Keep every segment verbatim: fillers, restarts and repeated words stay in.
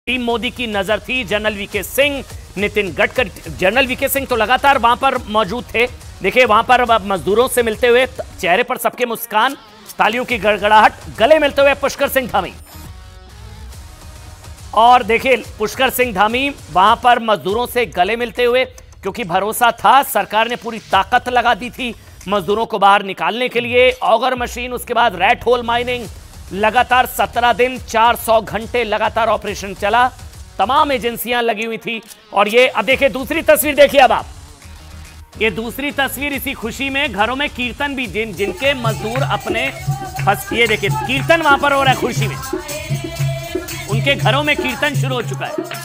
Team Modi की नजर थी। General V K Singh, Nitin Gadkari, general V K Singh तो लगातार वहां पर मौजूद थे। देखिए वहां पर मजदूरों से मिलते हुए, चेहरे पर सबके मुस्कान, तालियों की गड़गड़ाहट, गले मिलते हुए पुष्कर सिंह धामी। और देखिए पुष्कर सिंह धामी वहां पर मजदूरों से गले मिलते हुए, क्योंकि भरोसा था, सरकार ने पूरी ताकत लगा दी थी मजदूरों को बाहर निकालने के लिए। ऑगर मशीन, उसके बाद रेड होल माइनिंग, लगातार सत्रह दिन चार सौ घंटे लगातार ऑपरेशन चला, तमाम एजेंसियां लगी हुई थी। और ये अब देखिए दूसरी तस्वीर देखिए अब आप, ये दूसरी तस्वीर इसी खुशी में घरों में कीर्तन भी, जिन जिनके मजदूर अपने फंस, ये देखिए कीर्तन वहां पर हो रहा है खुशी में, उनके घरों में कीर्तन शुरू हो चुका है।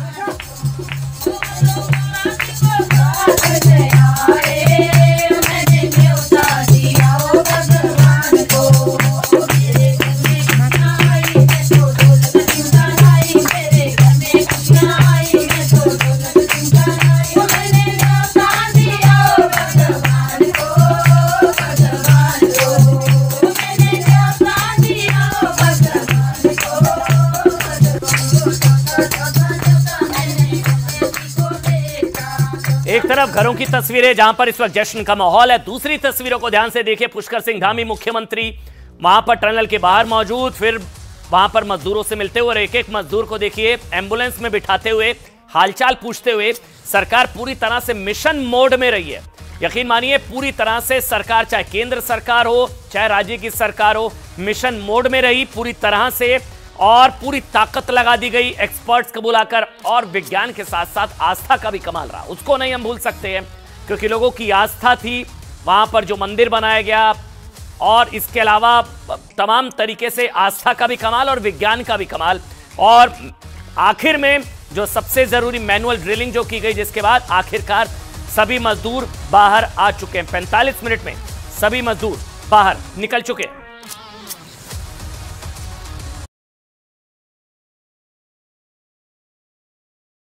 एक तरफ घरों की तस्वीरें जहां पर इस वक्त जश्न का माहौल है, दूसरी तस्वीरों को ध्यान से देखिए। पुष्कर सिंह धामी मुख्यमंत्री वहां पर टनल के बाहर मौजूद, फिर वहां पर मजदूरों से मिलते हुए, और एक एक मजदूर को देखिए एम्बुलेंस में बिठाते हुए, हालचाल पूछते हुए। सरकार पूरी तरह से मिशन मोड में रही है, यकीन मानिए पूरी तरह से सरकार, चाहे केंद्र सरकार हो चाहे राज्य की सरकार हो, मिशन मोड में रही पूरी तरह से, और पूरी ताकत लगा दी गई एक्सपर्ट्स को बुलाकर। और विज्ञान के साथ साथ आस्था का भी कमाल रहा, उसको नहीं हम भूल सकते हैं, क्योंकि लोगों की आस्था थी वहां पर जो मंदिर बनाया गया, और इसके अलावा तमाम तरीके से आस्था का भी कमाल और विज्ञान का भी कमाल। और आखिर में जो सबसे जरूरी मैनुअल ड्रिलिंग जो की गई, जिसके बाद आखिरकार सभी मजदूर बाहर आ चुके हैं। पैंतालीस मिनट में सभी मजदूर बाहर निकल चुके हैं।